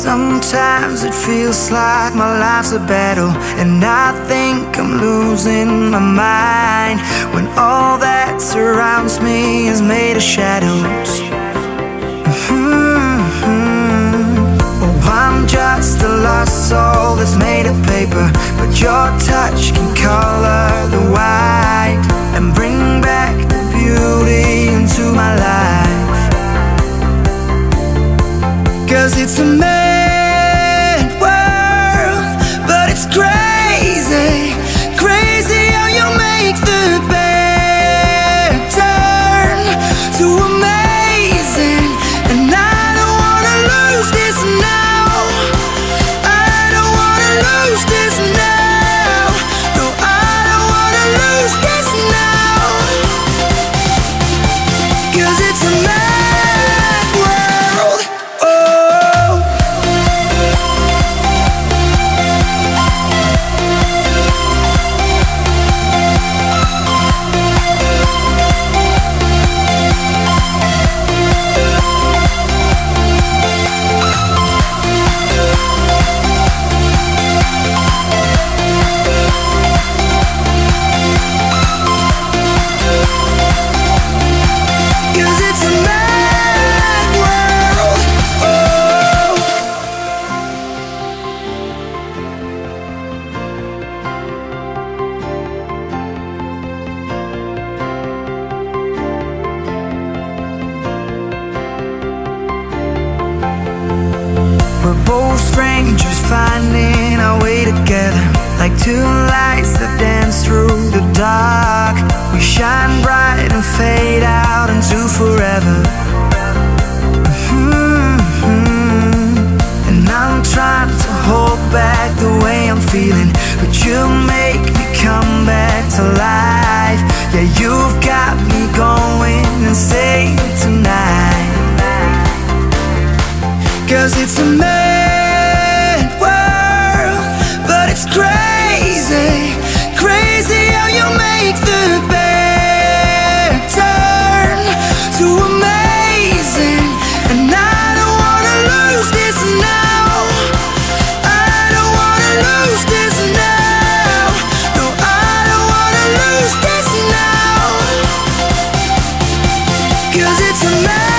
Sometimes it feels like my life's a battle, and I think I'm losing my mind when all that surrounds me is made of shadows. Oh, I'm just a lost soul that's made of paper, but your touch can color the white and bring back the beauty into my life. 'Cause it's a mad world, but it's crazy, crazy how you make the bad turn to amazing. And I don't wanna lose this now, I don't wanna lose this now, no, I don't wanna lose this now. 'Cause it's a mad world, oh. We're both strangers finding our way together, like two lights that dance through the dark. We shine bright and fade out into forever. And I'm trying to hold back the way I'm feeling, but you make me come back to life. Yeah, you've got me going insane tonight. 'Cause it's a mad world, but it's crazy, crazy how you make the bad turn to amazing. And I don't wanna lose this now, I don't wanna lose this now, no, I don't wanna lose this now. 'Cause it's a mad